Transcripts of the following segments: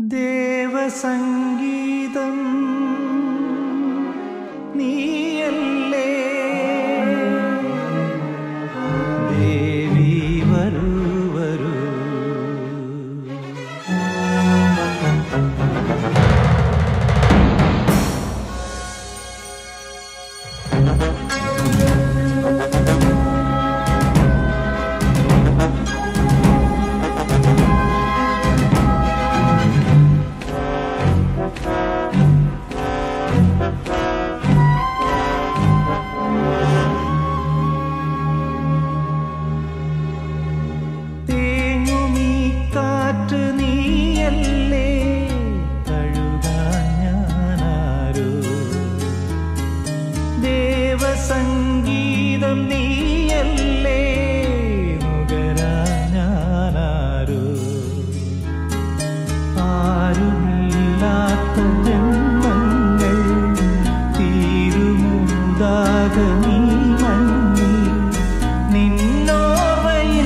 ദേവസംഗീതം നീയല്ലേ ദേവി വരൂ വരൂ. ദേവസംഗീതം നീയല്ലേ നുകരാനാരോ ആരുമില്ലാത്ത ജന്മങ്ങൾ തീരുമുദാകമീ മഞ്ഞിൽ നിന്നോർമ്മയിൽ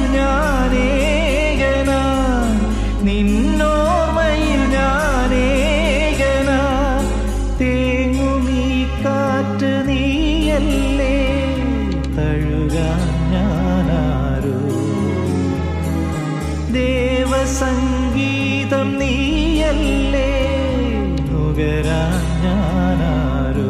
ഞാനേകനായി നിന്നോർമ്മയിൽ ഞാനേകനായി തേങ്ങുമീ കാറ്റ് നീയല്ലേ തഴുകാൻ ഞാനാരോ ദേവസംഗീതം നീയല്ലേ നുകരാൻ ഞാനാരോ.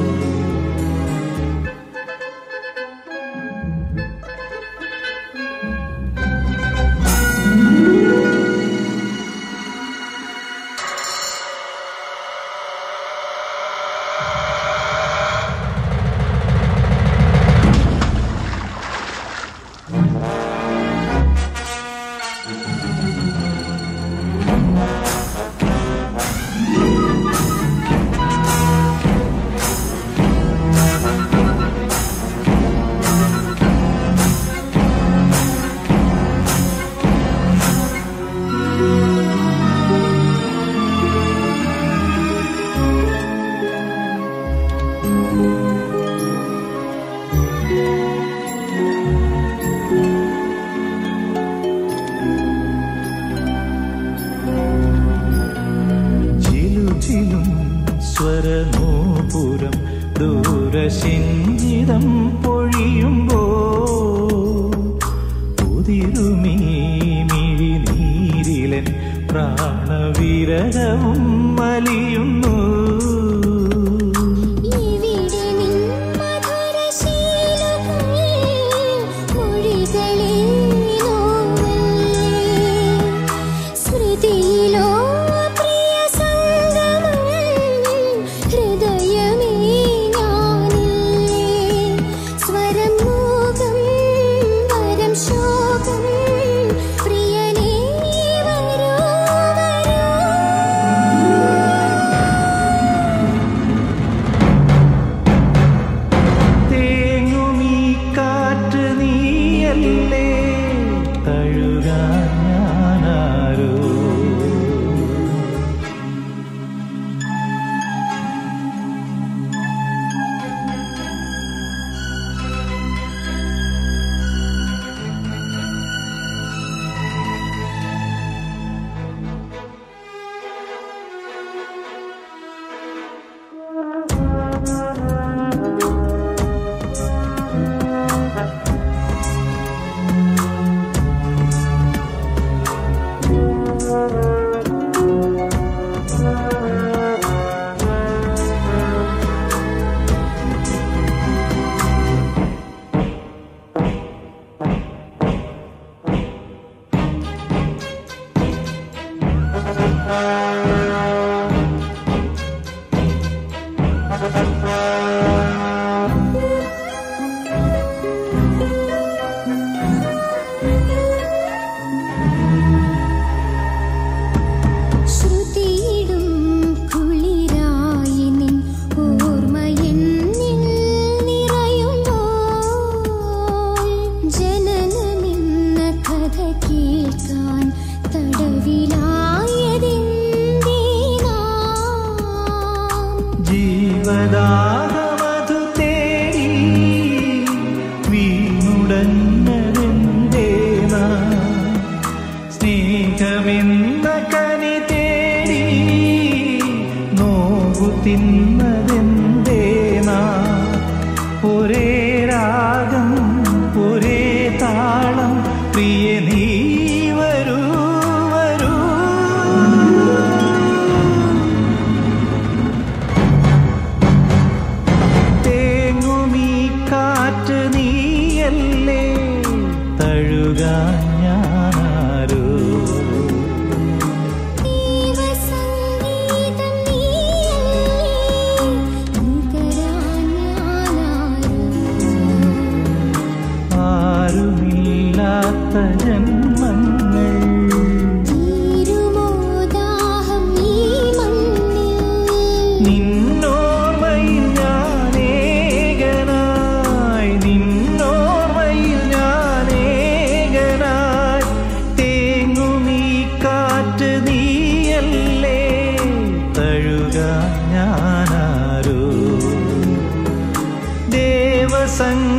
സ്വരനൂപുരം ദൂരശിഞ്ചിതം പൊഴിയുമ്പോൾ ഉതിരുമീ മിഴിനീരിലൻ പ്രാണവിരഹവും മലിയുന്നു. ജീവദാഹമധു തേടി വീണുടഞ്ഞതെന്തേനാ സ്നേഹമെന്ന കനി തേടി ഓർത്തിന്നതെന്തേ നാം ഒരേ രാഗം ഒരേ താളം പ്രിയ നീ വരൂ വരൂ തേങ്ങുമീ കാറ്റ് നീയല്ലേ തഴുകാൻ ഞാനാരോ ആരുമില്ലാത്ത ജന്മങ്ങൾ നിന്നോർമ്മയിൽ ഞാനേകനായി നിന്നോർമ്മയിൽ ഞാനേകനായി തേങ്ങുമീ കാറ്റ് നീയല്ലേ തഴുകാൻ ഞാനാരോ ദേവസംഗ